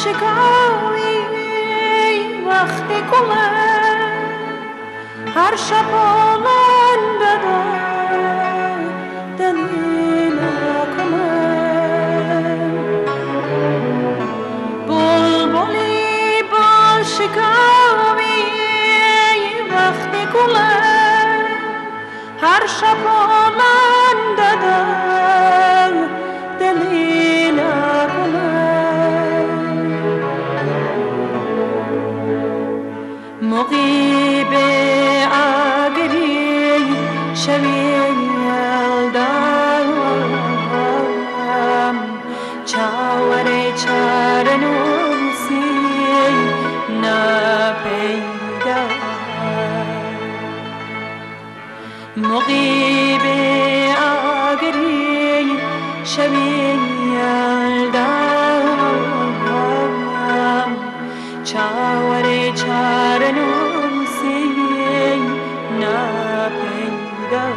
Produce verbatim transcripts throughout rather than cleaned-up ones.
شکاوی وقت گله هر شب آلنده دلیل کنه بلبلی بال شکاوی وقت گله هر شب آلنده دلیل مقیب آگری شوی الدام چاوره چارنوسی نپیدا مقیب آگری شوی الدام چاوره چارنوسی نپیدا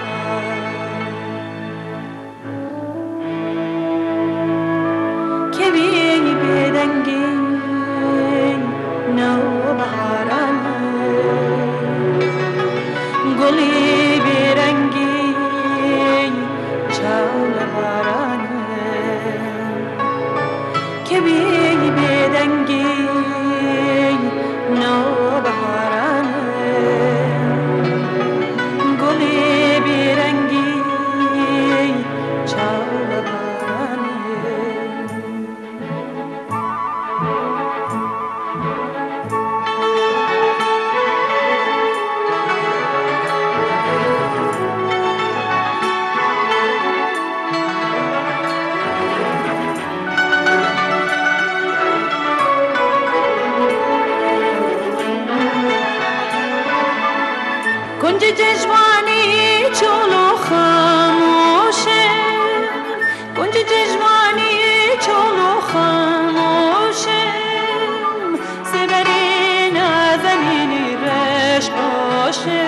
که بی بدنگی نو بهاران گلی برنگی چاول باران که بی بدنگی نو بهاران گلی برنگی چاول باران کنج جوانی چولو خاموشه کنج جوانی چولو خاموشه سبری نازنینی رش باشه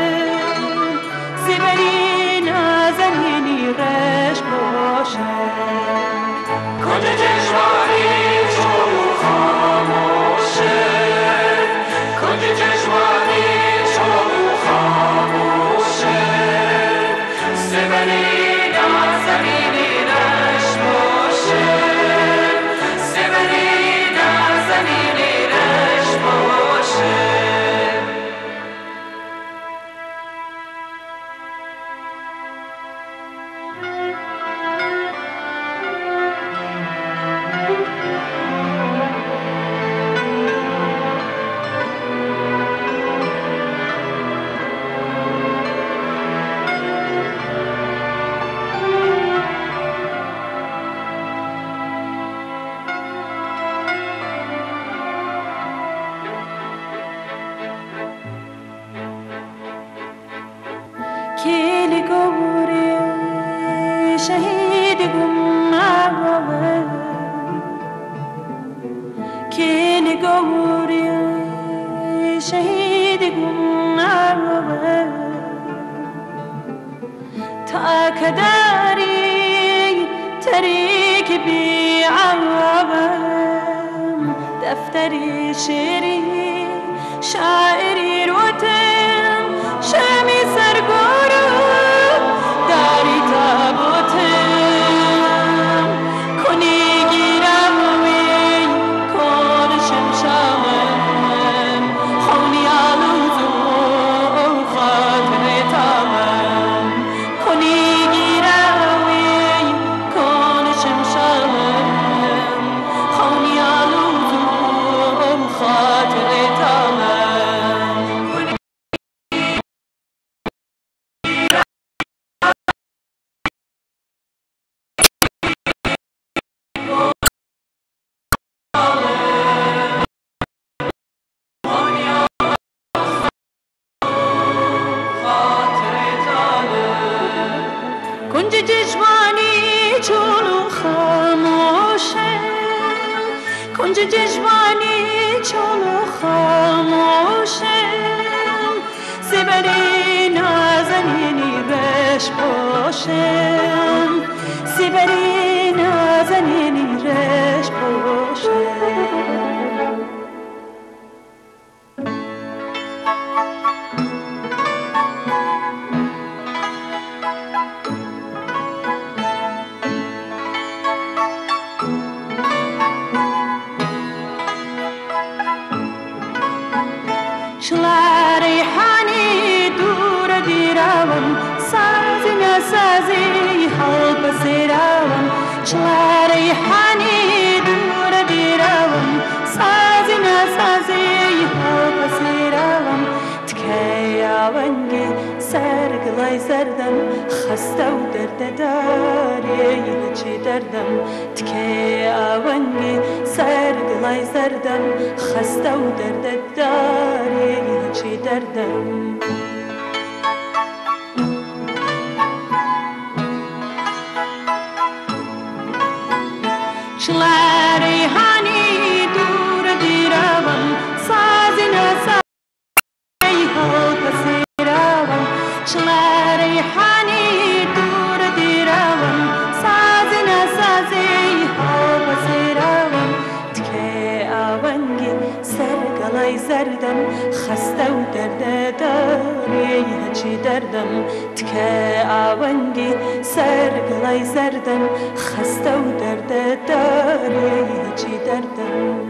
سبری نازنینی رش باشه کنج جوانی چولو خاموشه کنج جوانی چولو خاموشه سبری نازنینی رش باشه سبری نازنینی رش باشه کلی گوری شهید گمنامه کلی گوری شهید گمنامه تا کداری تریک بی عوام دفتری شیری شاعری روتم شمی سرگورم داری تابوتم کنی گیرمی کن شمشامم خونی آلوزو خاطر تامم کنی گیرمی کن شمشامم خونی آلوزو خاطر تامم کنج جوانی چولو خاموشه کنج جوانی چولو خاموشه سبری نازنینی رش باشه سبری نازنینی رش باشه چلا ریحانی دور دیروم سازی نسازی ها پسیروم تکی آونگی سرگلای زردم خسته و درد داری چی دردم تکی آونگی سرگلای زردم خسته و درد داری چی دردم چلا ریحانی دور دیروم سازی نسازی ها پسیروم چلا ریحانی دور دیروم سازی نسازی ها پسیروم تکی آونگی سرگلای زردم خسته و درد داری چی دردم تکی آونگی سرگلای زردم خسته و درد داری چی دردم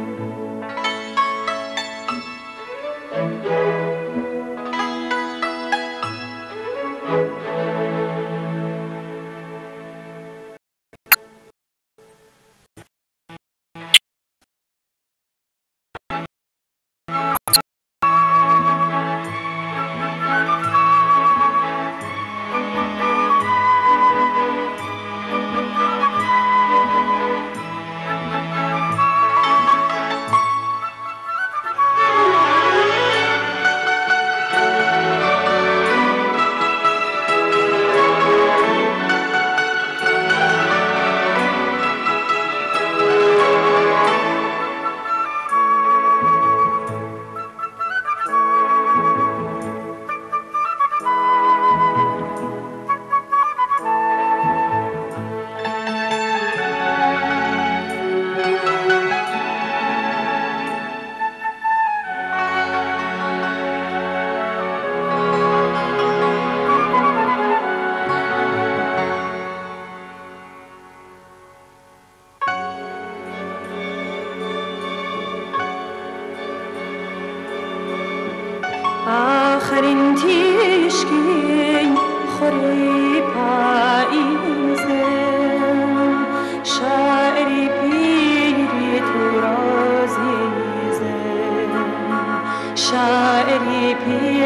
آخرین تیشکی خوری پاییزم شاعری پیری تو رازیزم شاعری پیری